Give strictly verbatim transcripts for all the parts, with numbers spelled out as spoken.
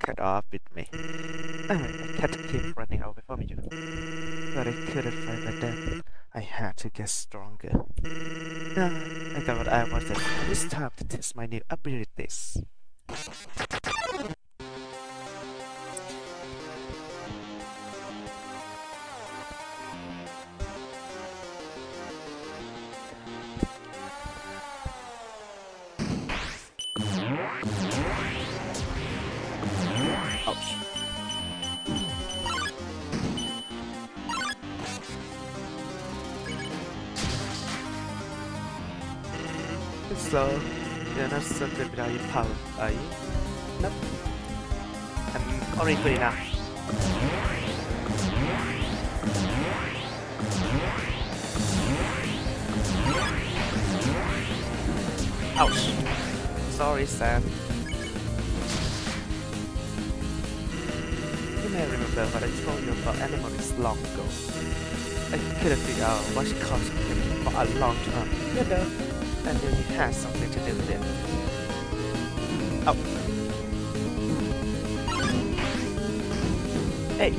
get off with me. I had to keep running away from you. But I couldn't fight my death. I had to get stronger. Now I got what I wanted. It's time to test my new abilities. Ouch. So, you're not so good without your power, are you? Nope. I'm already good enough. Ouch. Sorry, Sam. You may remember what I told you about animals long ago. I couldn't figure out what caused him for a long time. You know, I knew he had something to do with it. Oh. Hey.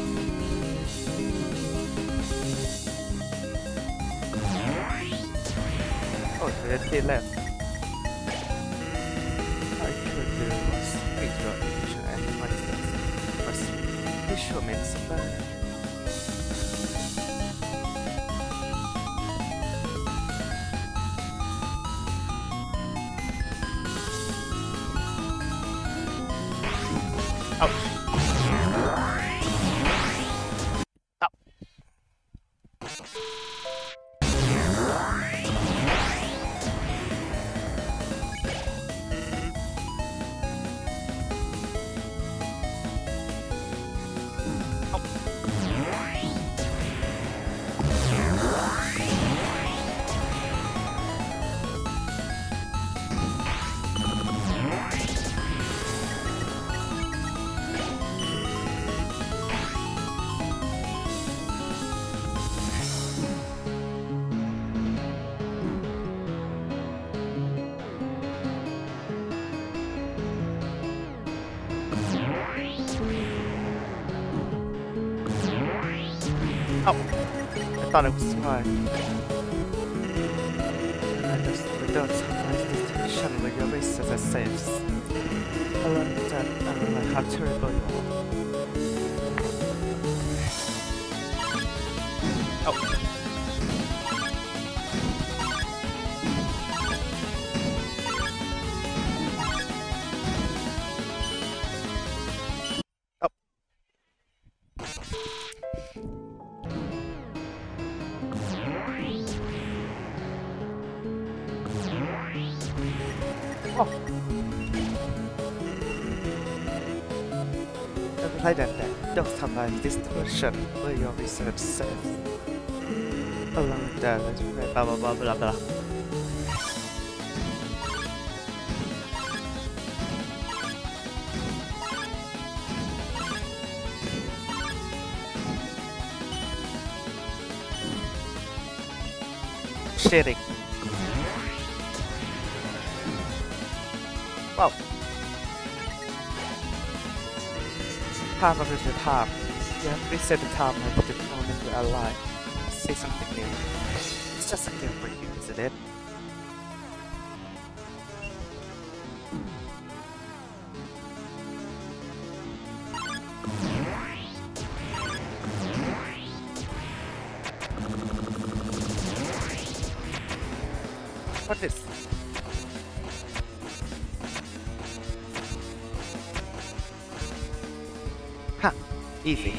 Oh, there's three left. I could do was speak to your illusion and monsters, but visual makes it better. Ouch. Ow. Oh, I thought it was fine. I just we don't sometimes distinction when your races are safe. I learned that I realized how terrible you are. Oh. Oh. Apply that then. Don'tทำลาย distortion where your research says. Along with that, blah blah blah blah blah. Sharing. Wow. Time of the time. You have reset the time and put the moment to alive. Say something new. It's just a game for you, isn't it? What is? Ha! Easy.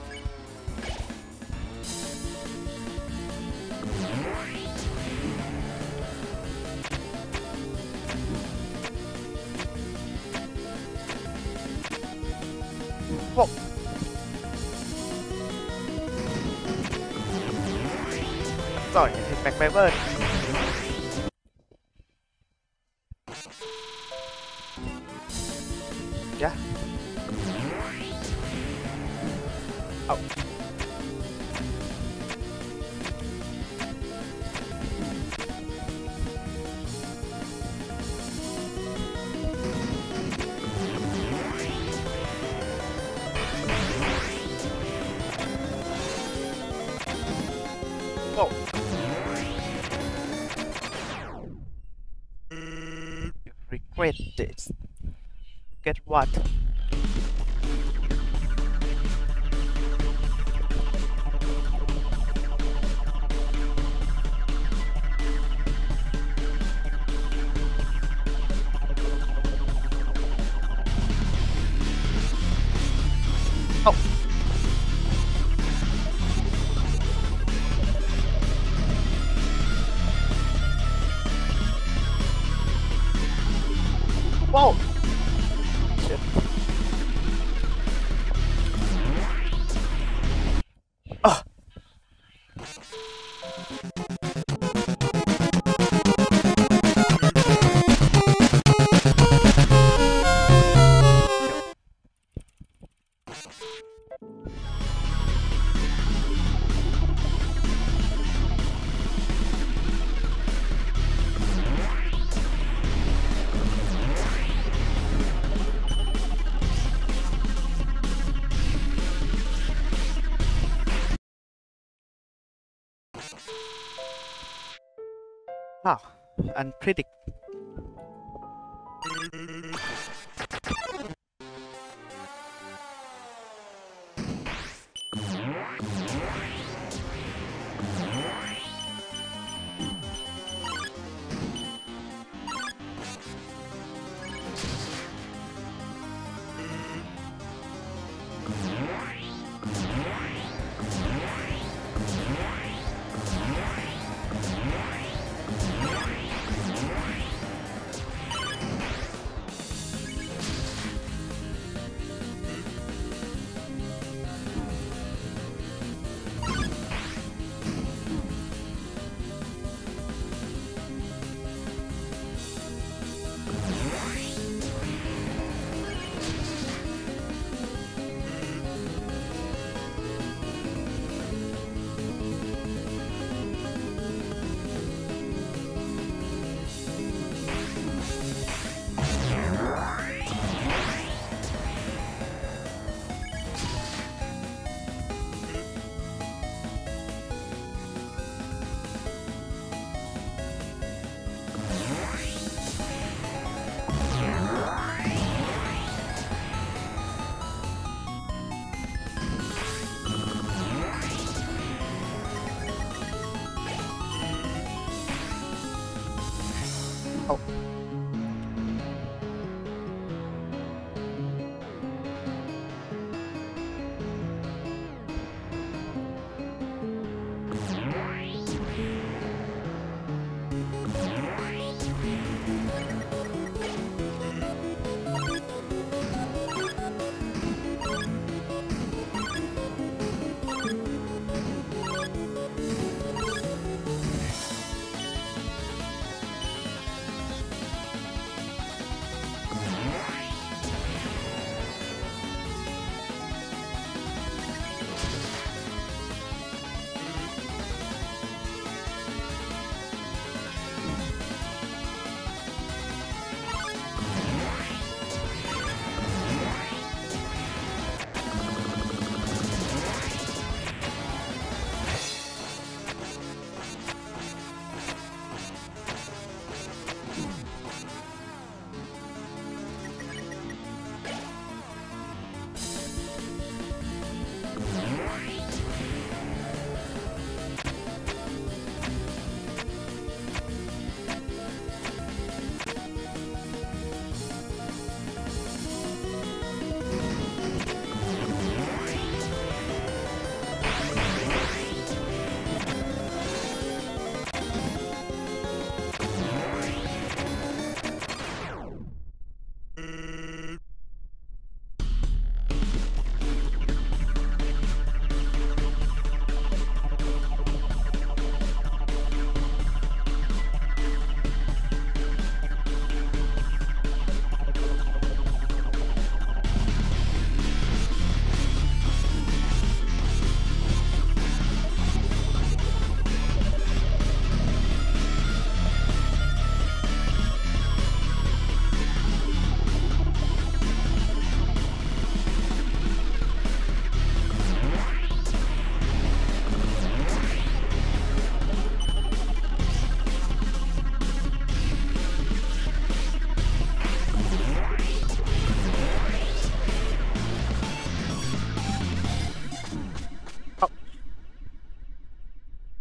Whoa! Sorry, I take back my word. Yeah. Oh. regret this. Get what? Oh. Whoa! Shit. Oh. Wow, unpredictable.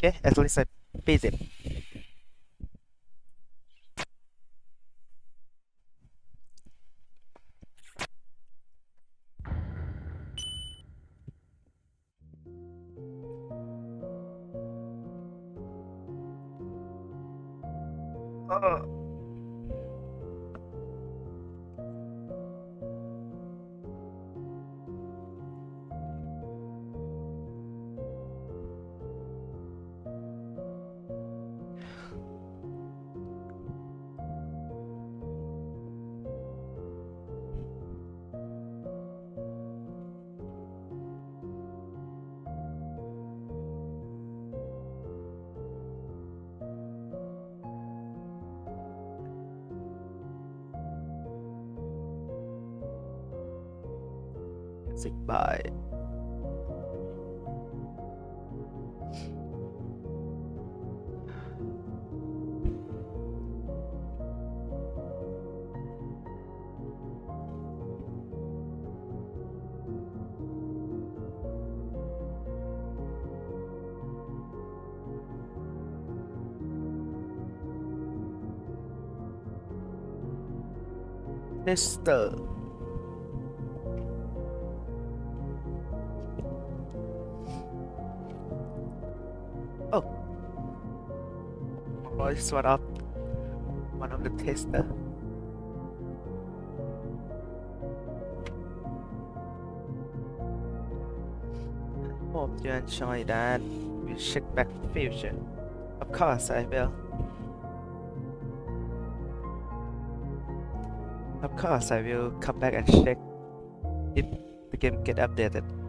Okay, at least I beat it. Oh. Say bye. Mister. Oh, my voice one up. One of the tester. Hope you enjoy that. We'll check back the future. Of course I will. Of course I will come back and check if the game get updated.